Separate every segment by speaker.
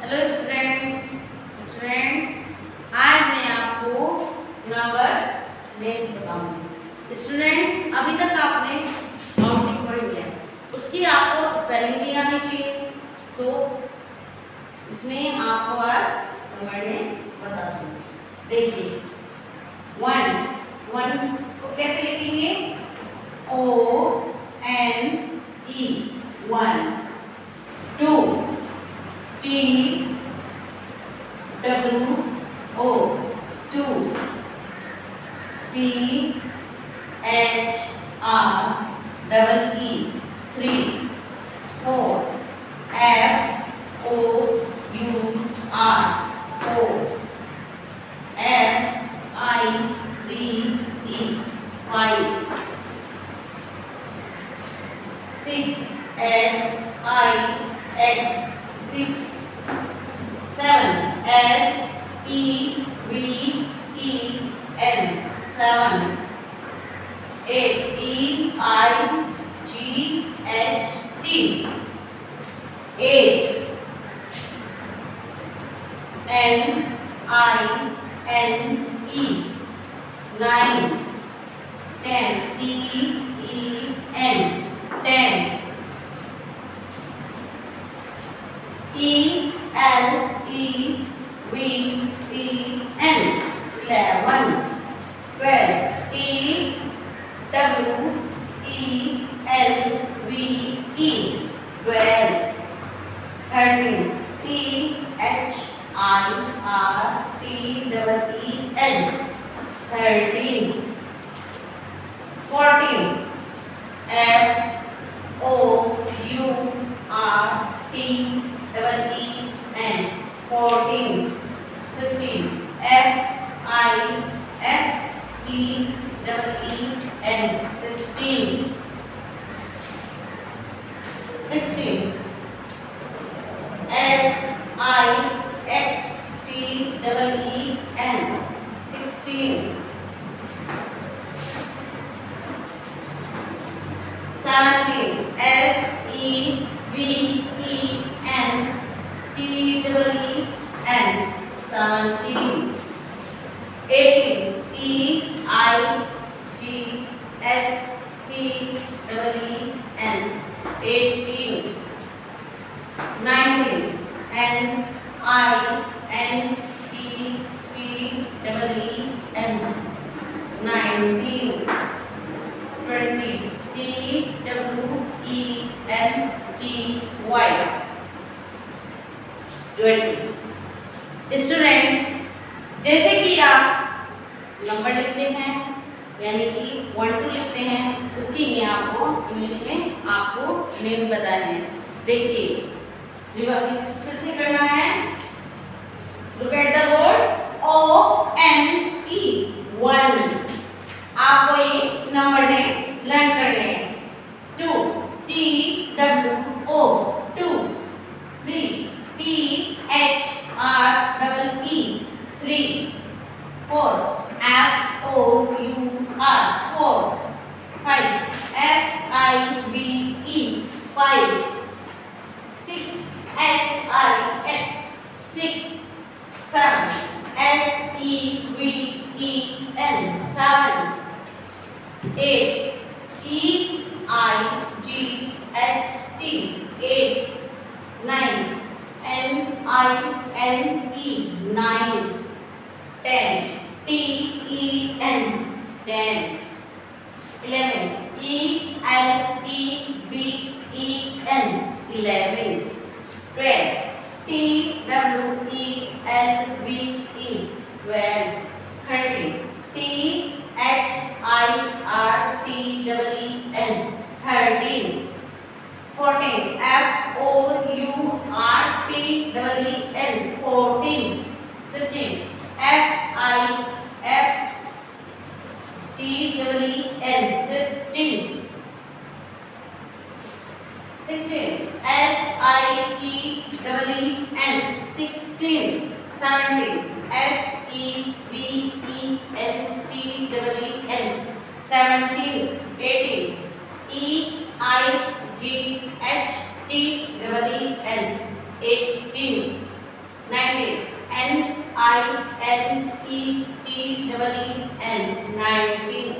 Speaker 1: Hello students आज मैं आपको नंबर नेम्स बताऊंगी। स्टूडेंट्स अभी तक आपने काउंटिंग पढ़ी है, उसकी आपको स्पेलिंग भी आनी चाहिए। तो इसमें आपको आज नंबर नेम बताती हूँ। देखिए वन को कैसे लिखेंगे? ONE 1। 2 TWO 2। PHREE 3। 4 FOUR 4। FIVE 5। 6 SIX 6। 7 SEVEN 7। 8 EIGHT 8। NINE 9। 10 TEN 10। ELEVEN 11। 12 TWELVE 12। 13 THIRTEEN 13। 14 FOURTEEN 14। 15 FIFEEN 15। 16 SIXTEEN 16। 17 SEVENTEEN 17। 18 EIGSTEEN 18। 19 NINETEEN 19। 20 TWENTY 20। Students जैसे कि आप नंबर लिखते हैं यानी कि 1 2 लिखते हैं, उसकी मैं आपको इंग्लिश में आपको नेम बताए हैं। देखिए रिवाइज फिर से करना है। Look at the word ONE 1। आपको ये नंबर नेम लर्न करने हैं। 2 TWO 2। 3 THREE 3। 4 FOUR 4। 5 FIVE 5। 6 SIX 6। 7 SEVEN 7। 8 EIGHT 8। 9 NINE 9। 10 TEN 10। 11 ELEVEN 11। 12 TWELVE 12। 13 THIRTEEN 13। 14 FOURTEEN 14। 15 FIFEEN 15। 16 SIEEN 16। 17 SEVENTEEN 17। 18 EIGHTEEN 18। 19, NINETTEEN 19,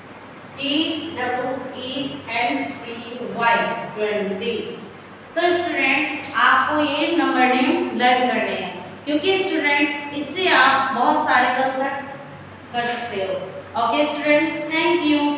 Speaker 1: TWENTY 20। तो स्टूडेंट्स आपको ये नंबर नेम लर्न करने हैं, क्योंकि स्टूडेंट्स इससे आप बहुत सारे कंसेप्ट कर सकते हो। Okay students, thank you.